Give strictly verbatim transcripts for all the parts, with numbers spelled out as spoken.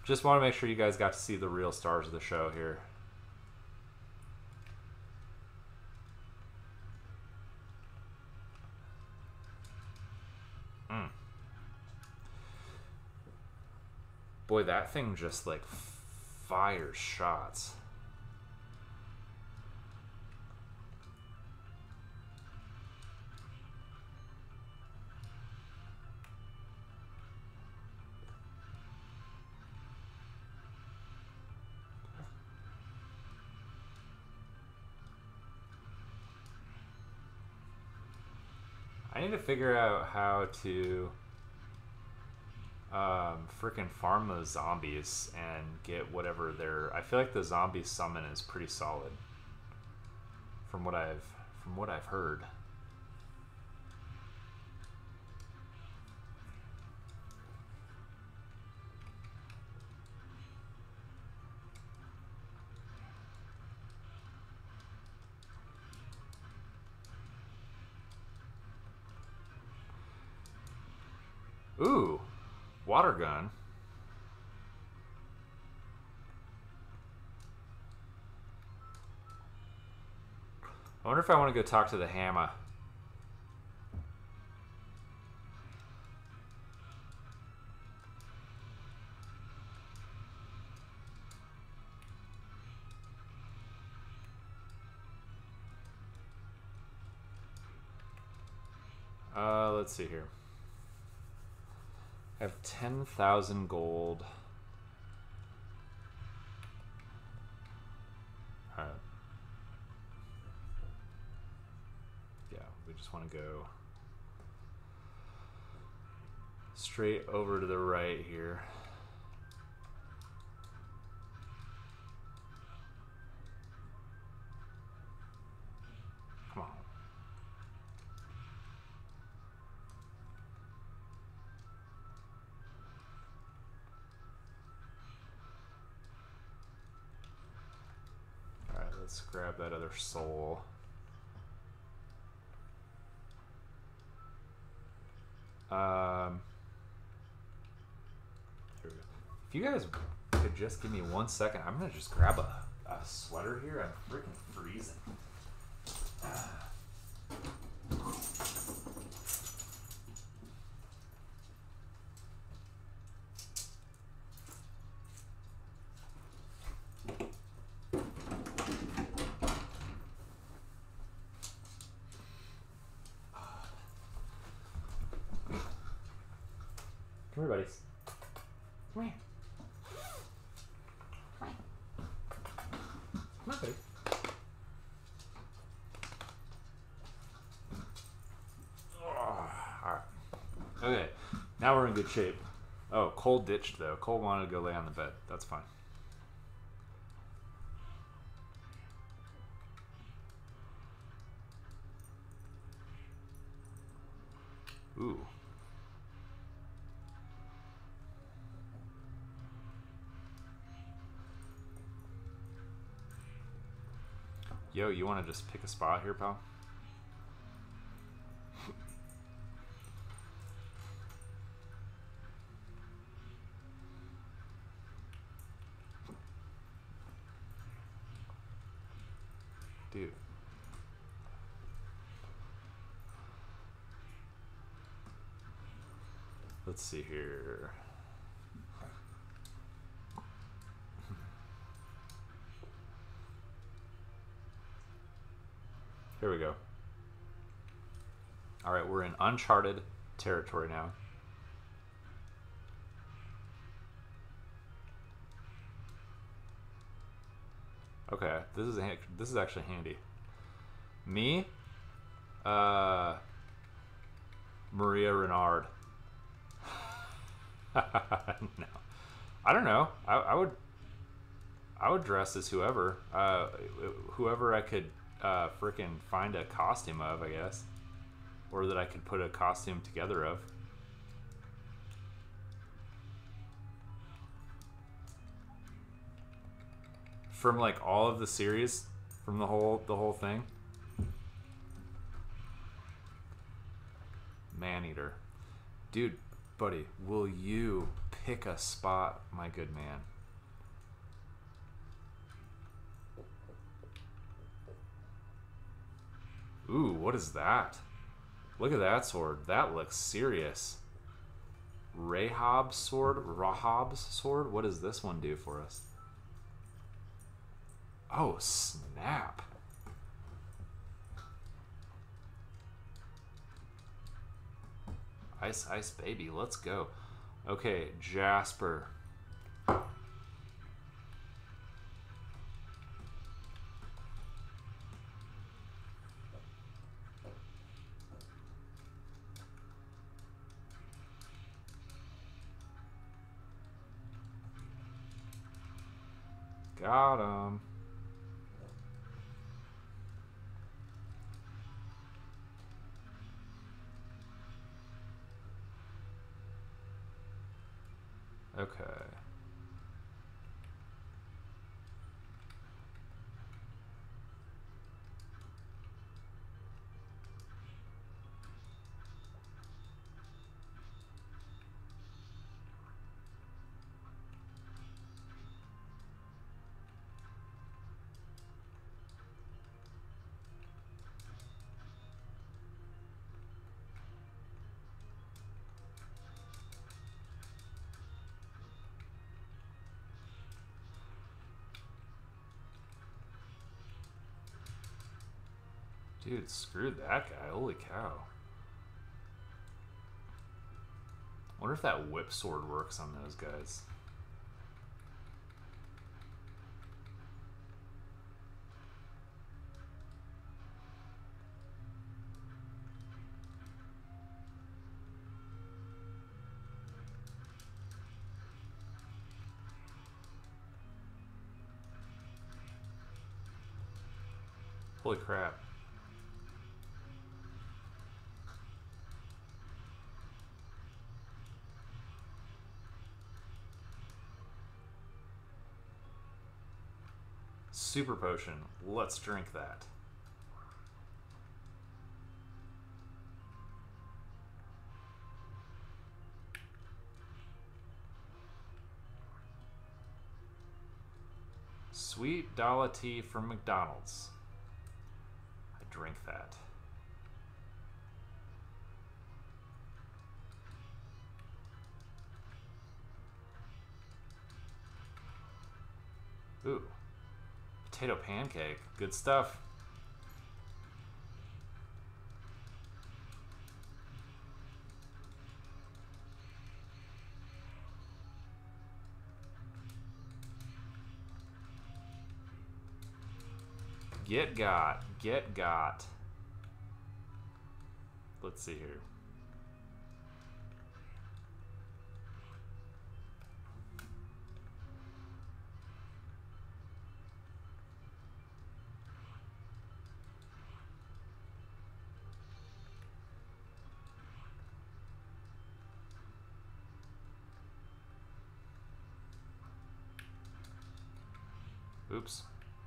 Just want to make sure you guys got to see the real stars of the show here. Mm. Boy, that thing just like fires shots. I need to figure out how to um, freaking farm those zombies and get whatever their. I feel like the zombie summon is pretty solid, from what I've from what I've heard. Ooh, water gun. I wonder if I want to go talk to the Hammer. Uh, let's see here. I have ten thousand gold. Alright. Yeah, we just want to go straight over to the right here. Come on. Let's grab that other soul. Um, here we go. If you guys could just give me one second, I'm gonna just grab a, a sweater here. I'm freaking freezing. Ah. Come here, buddies. Come here. Come on. Come on, buddy. Oh, alright. Okay, now we're in good shape. Oh, Cole ditched though. Cole wanted to go lay on the bed. That's fine. Ooh. Yo, you want to just pick a spot here, pal? Dude. Let's see here. Here we go. All right, we're in uncharted territory now. Okay, this is a, this is actually handy. Me, uh, Maria Renard. No, I don't know. I, I would, I would dress as whoever, uh, whoever I could. Uh, freaking find a costume of, I guess, or that I could put a costume together of. From like all of the series, from the whole the whole thing. Man-eater, dude, buddy, will you Pick a spot, my good man. Ooh, what is that? Look at that sword. That looks serious. Rahab's sword? Rahab's sword? What does this one do for us? Oh, snap. Ice, ice, baby. Let's go. Okay, Jasper. Got him. Okay. Dude, screw that guy. Holy cow. Wonder if that whip sword works on those guys. Holy crap. Super potion. Let's drink that. Sweet Dala tea from McDonald's. I drink that. Ooh. Potato pancake. Good stuff. Get got. Get got. Let's see here. Oops.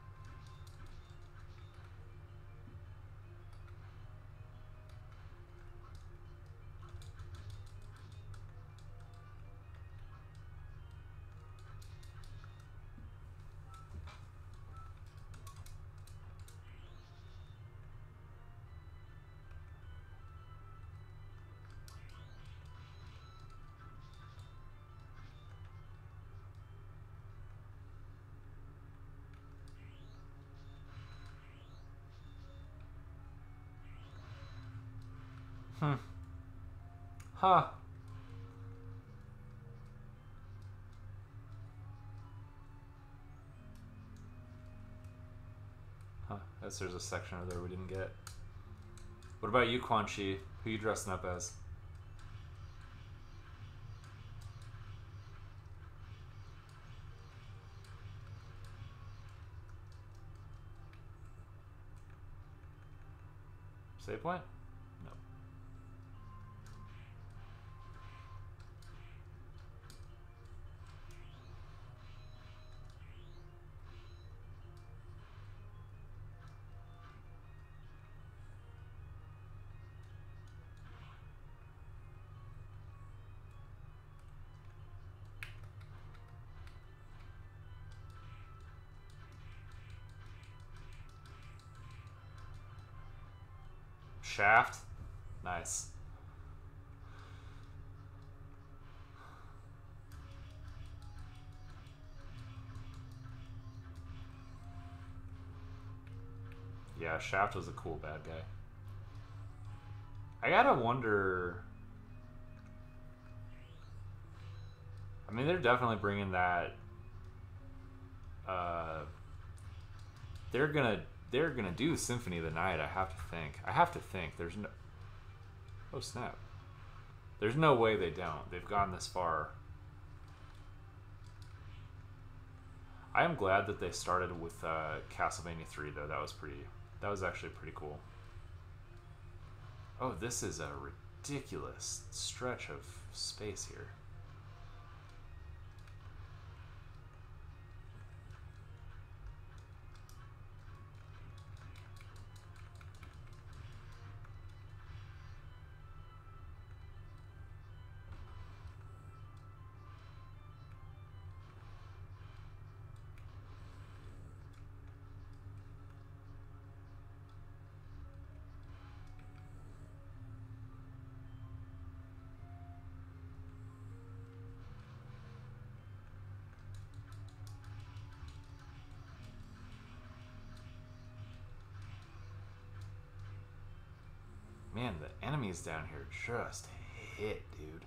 Hmm. Huh. Huh. Guess there's a section over there we didn't get. What about you, Quan Chi? Who you dressing up as? Save point? No. Shaft. Nice. Yeah, Shaft was a cool bad guy. I gotta wonder... I mean, they're definitely bringing that... Uh, they're gonna they're gonna do Symphony of the Night. I have to think. I have to think. There's no. Oh snap! There's no way they don't. They've gone this far. I am glad that they started with uh, Castlevania three though. That was pretty. That was actually pretty cool. Oh, this is a ridiculous stretch of space here. Man, the enemies down here just hit, dude.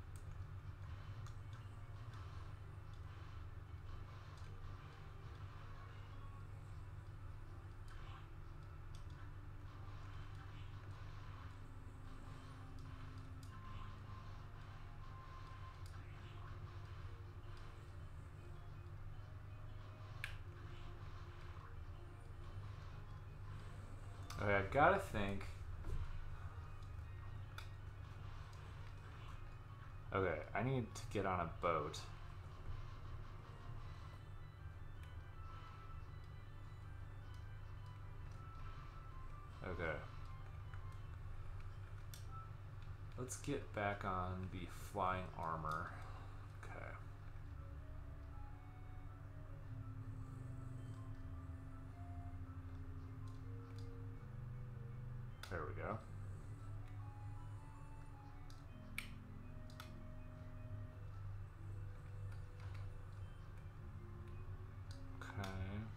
Okay, I gotta think. Okay, I need to get on a boat. Okay. Let's get back on the flying armor. Okay. There we go. Okay.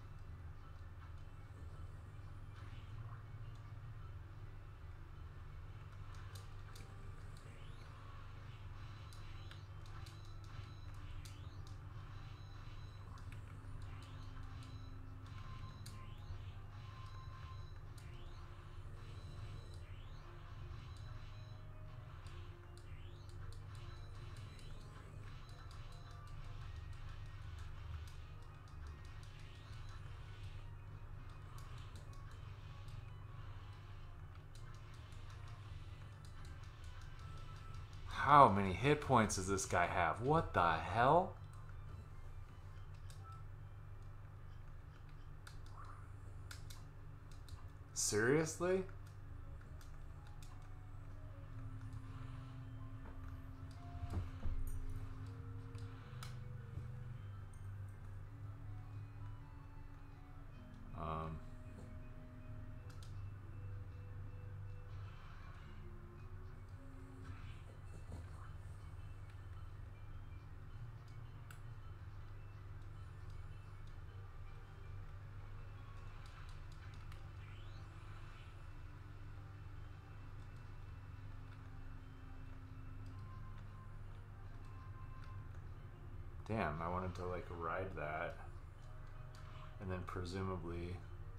How many hit points does this guy have? What the hell? Seriously? Um... Damn, I wanted to like ride that and then presumably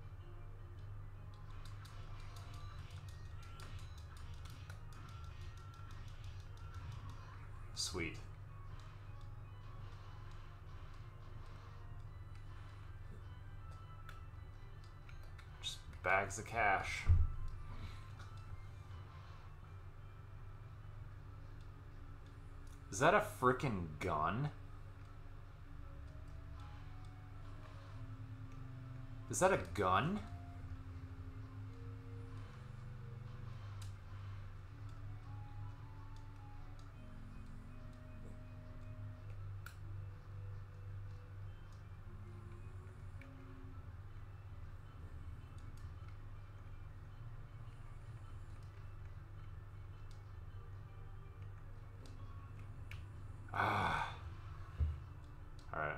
sweet. Just bags of cash. Is that a frickin' gun? Is that a gun?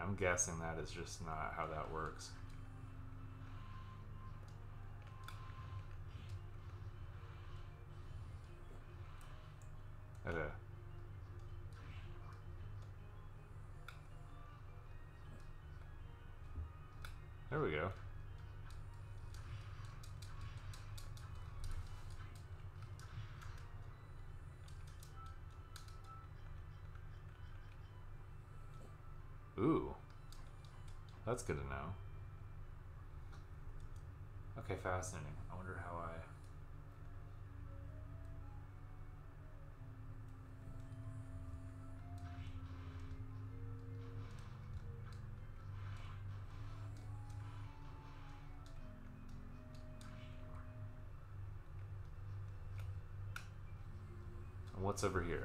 I'm guessing that is just not how that works. Okay. There we go. Ooh. That's good to know. Okay, fascinating. I wonder how I... And what's over here?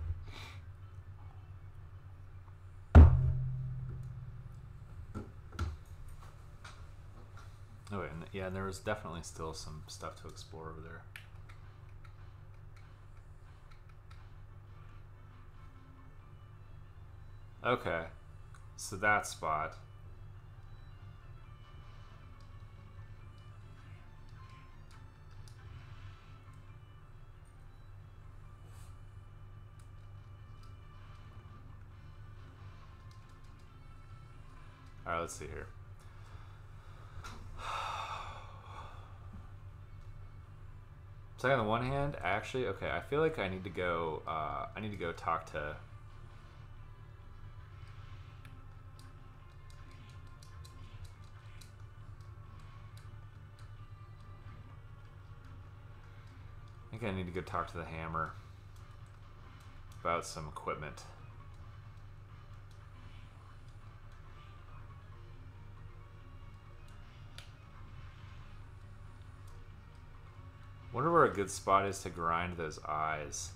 Oh, wait, and yeah, there was definitely still some stuff to explore over there. Okay, so that spot. All right, let's see here. So on the one hand, actually, okay, I feel like I need to go. Uh, I need to go talk to. I think I need to go talk to the hammer about some equipment. Wonder where a good spot is to grind those eyes.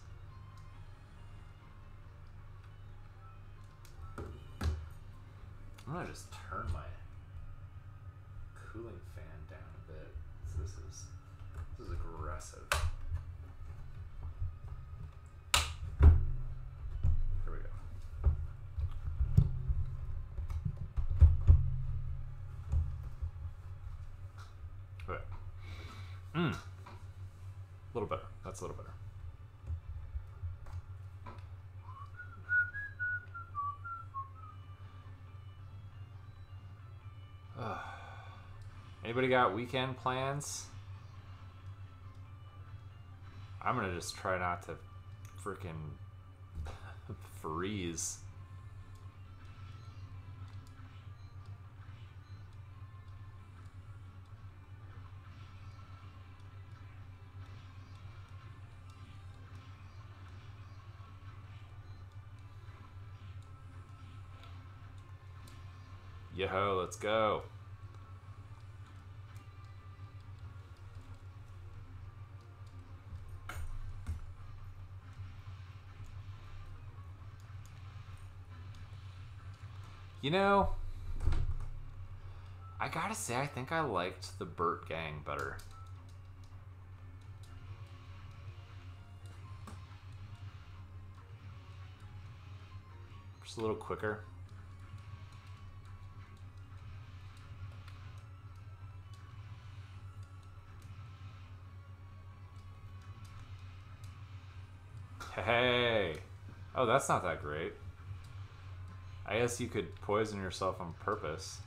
I'm gonna just turn my cooling fan down a bit. So this is this is aggressive. Here we go. Okay. Mmm. A little better. That's a little better. Uh, anybody got weekend plans? I'm gonna just try not to freaking freeze. Yo, let's go. You know, I gotta say, I think I liked the Burt Gang better. Just a little quicker. Hey! Oh, that's not that great. I guess you could poison yourself on purpose.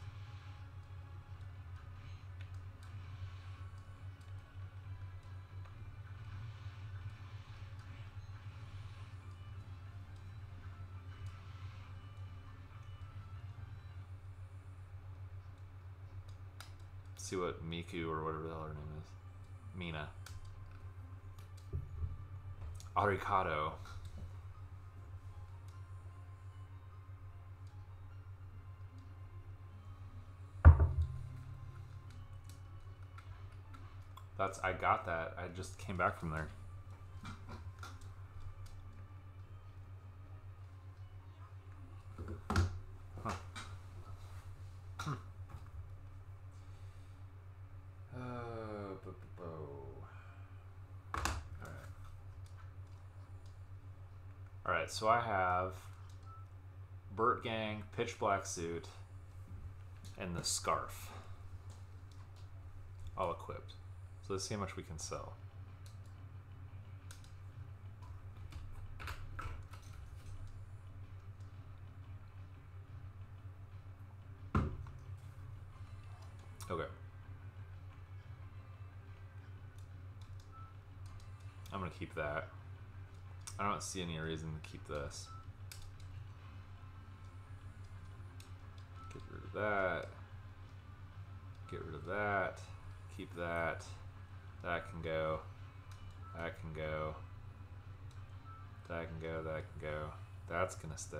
See what Miku or whatever the hell her name is. Mina. Arikado. That's, I got that. I just came back from there. Huh. Hmm. Uh, bo -bo -bo. All right. All right, so I have Burt Gang, pitch black suit, and the scarf. All equipped. So let's see how much we can sell. Okay. I'm gonna keep that. I don't see any reason to keep this. Get rid of that. Get rid of that. Keep that. That can go. That can go. That can go. That can go. That's gonna stay.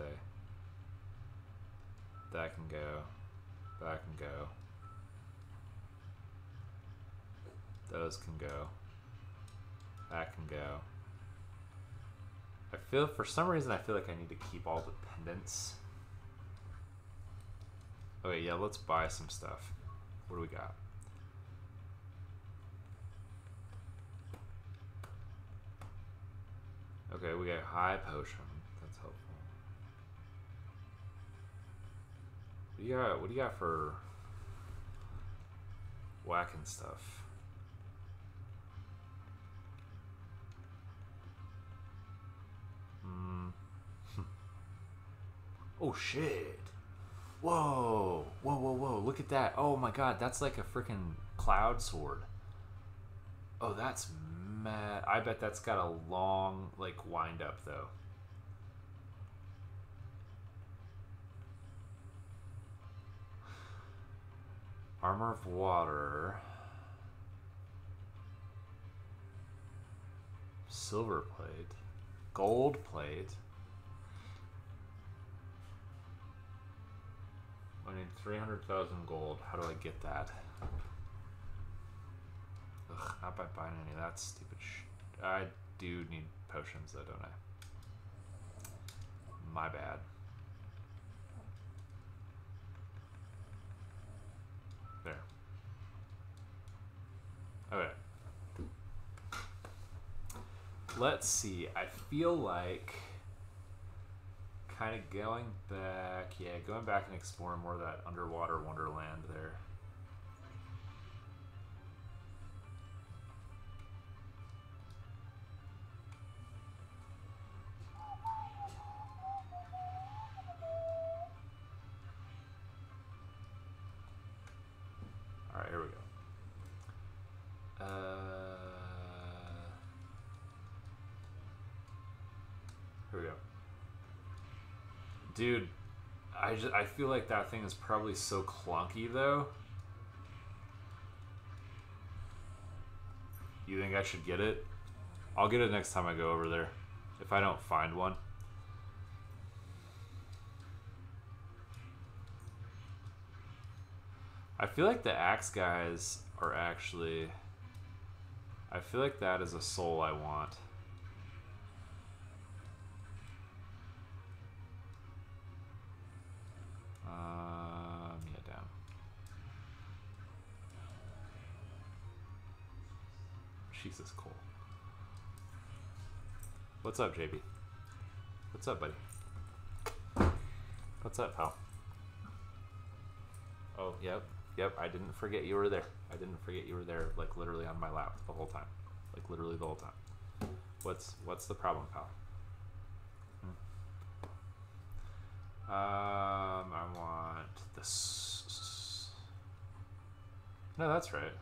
That can go. That can go. Those can go. That can go. I feel, for some reason, I feel like I need to keep all the pendants. Okay, yeah, let's buy some stuff. What do we got? Okay, we got high potion. That's helpful. What do you got? What do you got for whacking stuff? Oh shit. Whoa. Whoa, whoa, whoa. Look at that. Oh my god, that's like a freaking cloud sword. Oh, that's mad. I bet that's got a long, like, wind up though. Armor of water. Silver plate. Gold plate. I need three hundred thousand gold. How do I get that? Ugh, not by buying any of that stupid sh... I do need potions though, don't I? My bad. There. Okay. Let's see. I feel like... kind of going back, yeah, going back and exploring more of that underwater wonderland there. All right, here we go. Uh, here we go. Dude, I just I feel like that thing is probably so clunky though. You think I should get it? I'll get it next time I go over there. If I don't find one. I feel like the axe guys are actually... I feel like that is a soul I want. Um, yeah, down. Jesus, Cole. What's up, J B? What's up, buddy? What's up, pal? Oh, yep. Yep, I didn't forget you were there. I didn't forget you were there, like, literally on my lap the whole time. Like, literally the whole time. What's, what's the problem, pal? Um, I want this. No, that's right.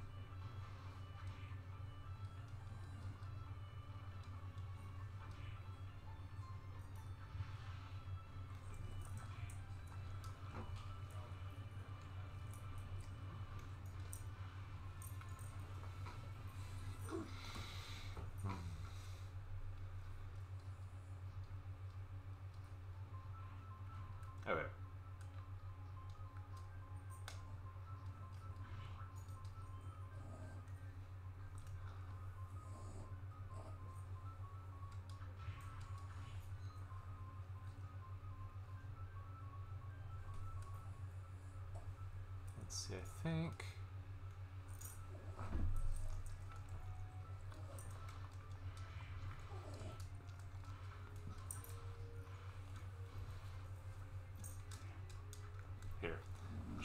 Okay. Let's see, I think.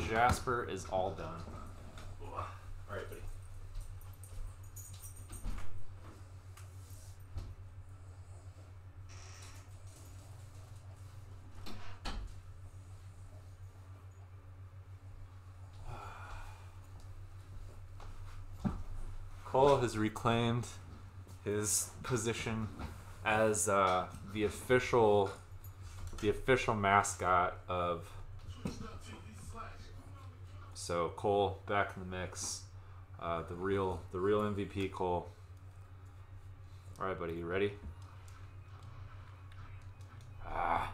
Jasper is all done. All right, buddy. Cole has reclaimed his position as uh, the official, the official mascot of. So Cole back in the mix, uh, the real, the real M V P Cole. All right, buddy, you ready? Ah,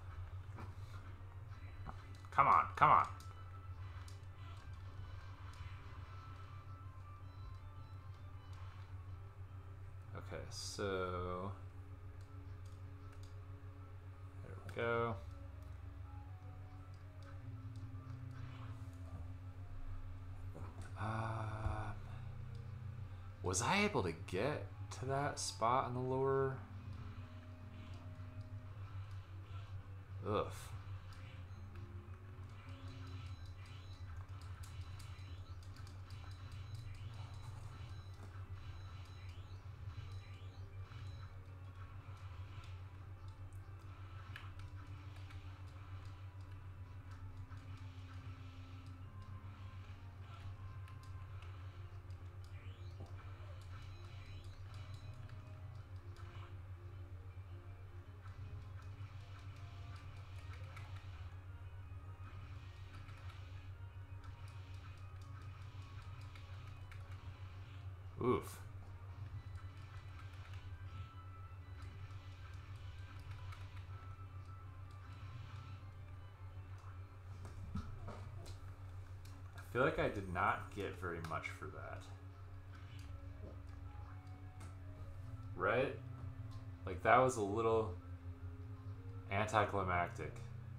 come on, come on. Okay, so there we go. Um, was I able to get to that spot in the lower? Ugh. Oof. I feel like I did not get very much for that. Right? Like that was a little anticlimactic.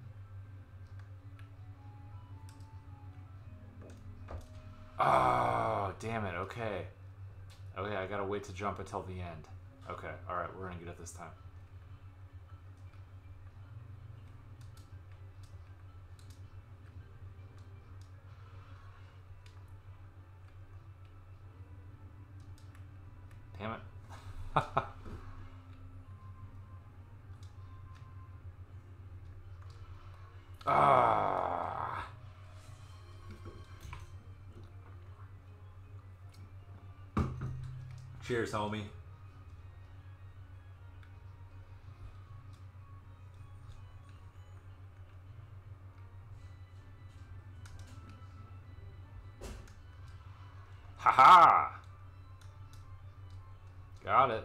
Oh, damn it. Okay. Okay, I gotta wait to jump until the end. Okay, alright, we're gonna get it this time. Damn it. Ah. Cheers, homie. Haha! Got it.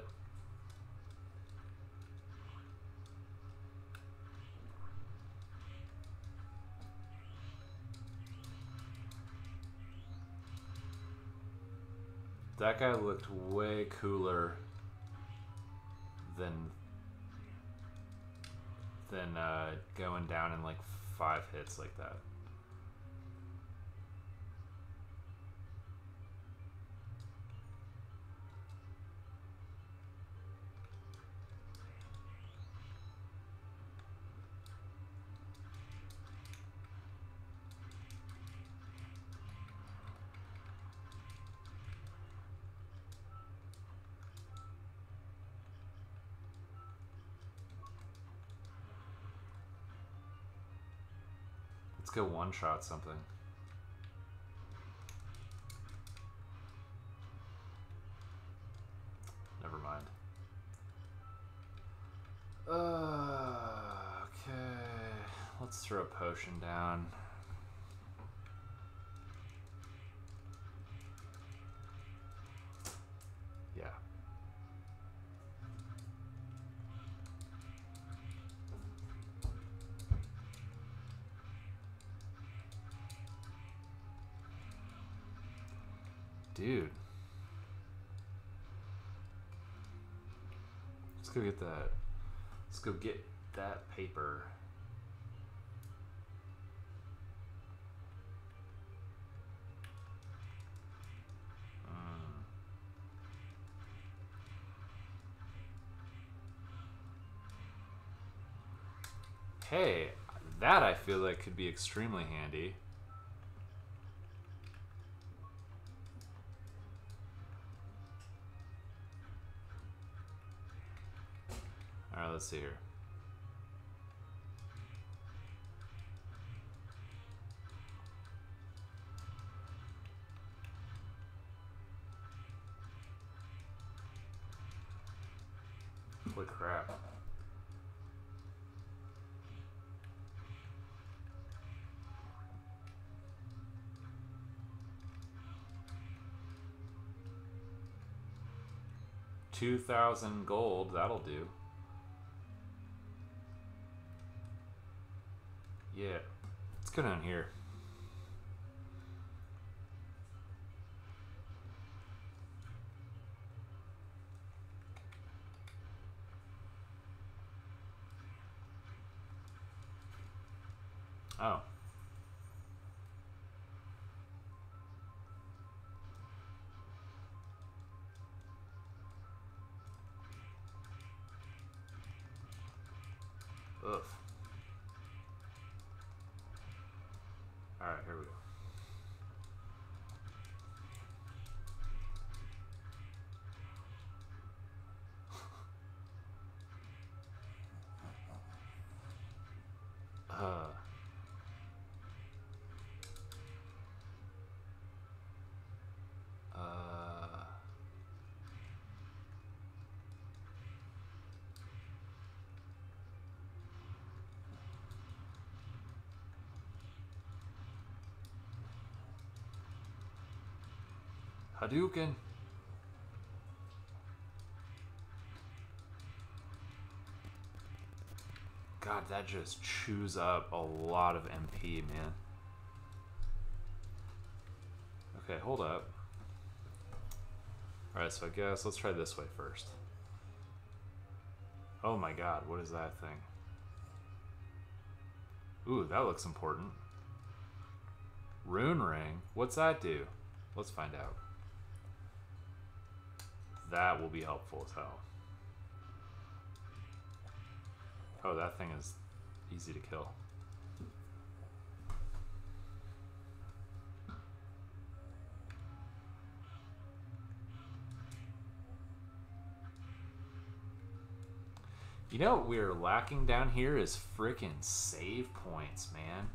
That guy looked way cooler than than uh, going down in like five hits like that. Let's go one shot something. Never mind. Uh, okay. Let's throw a potion down. Yeah. Dude. Let's go get that. Let's go get that paper. Mm. Hey, that I feel like could be extremely handy. Alright, let's see here. Holy crap. Two thousand gold, that'll do. Yeah, let's go down here. Oh. Ugh. Alright, here we go. uh. Uh. Hadouken. God, that just chews up a lot of M P, man. Okay, hold up. Alright, so I guess let's try this way first. Oh my god, what is that thing? Ooh, that looks important. Rune ring? What's that do? Let's find out. That will be helpful as hell. Oh, that thing is easy to kill. You know what we're lacking down here is frickin' save points, man.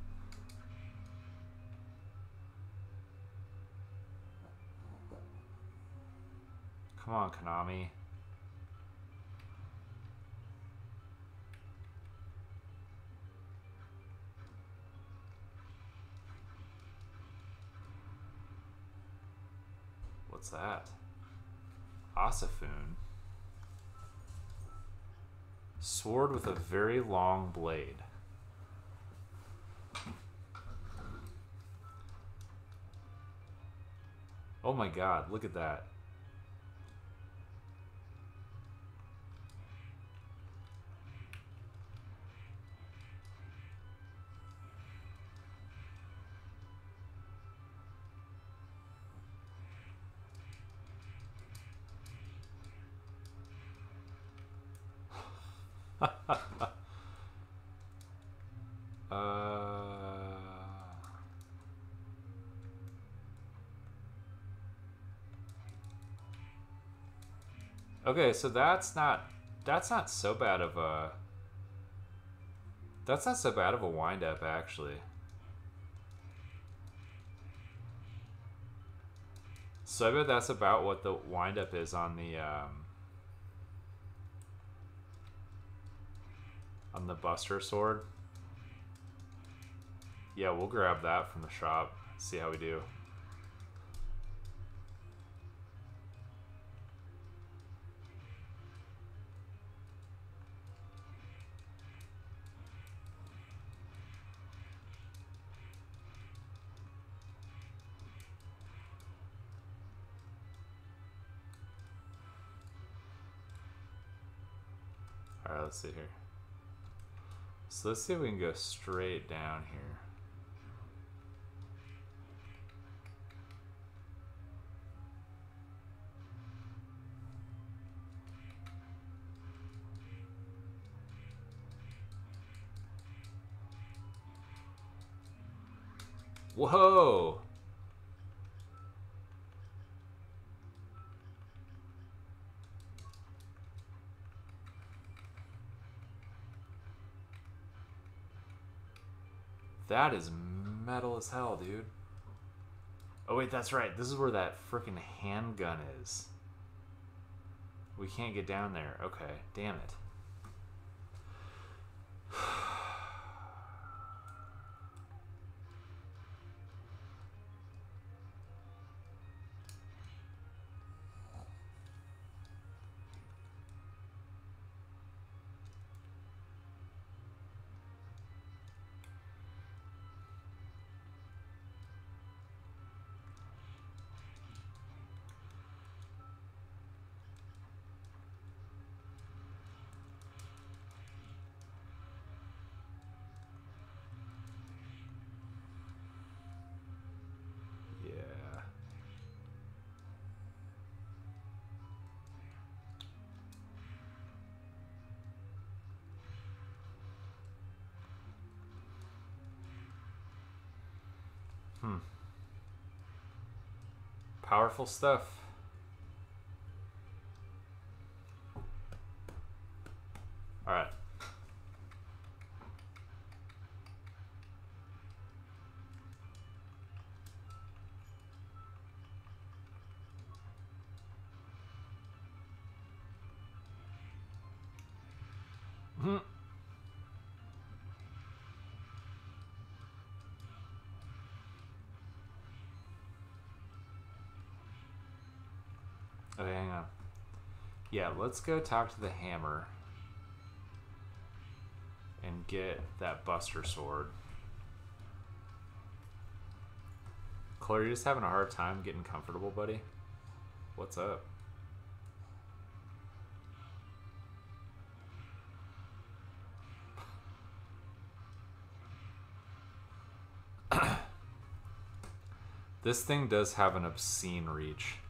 Come on, Konami. What's that? Asafun. Sword with a very long blade. Oh my god, look at that. uh, okay, so that's not that's not so bad of a that's not so bad of a wind up actually. So I bet that's about what the wind up is on the um, on the Buster sword. Yeah, we'll grab that from the shop. See how we do. Alright, let's see here. So let's see if we can go straight down here. Whoa! That is metal as hell, dude. Oh wait, that's right. This is where that freaking handgun is. We can't get down there. Okay, damn it. Hmm. Powerful stuff. All right. Hmm. Okay, hang on. Yeah, let's go talk to the hammer and get that Buster Sword. Claire, you just having a hard time getting comfortable, buddy? What's up? This thing does have an obscene reach.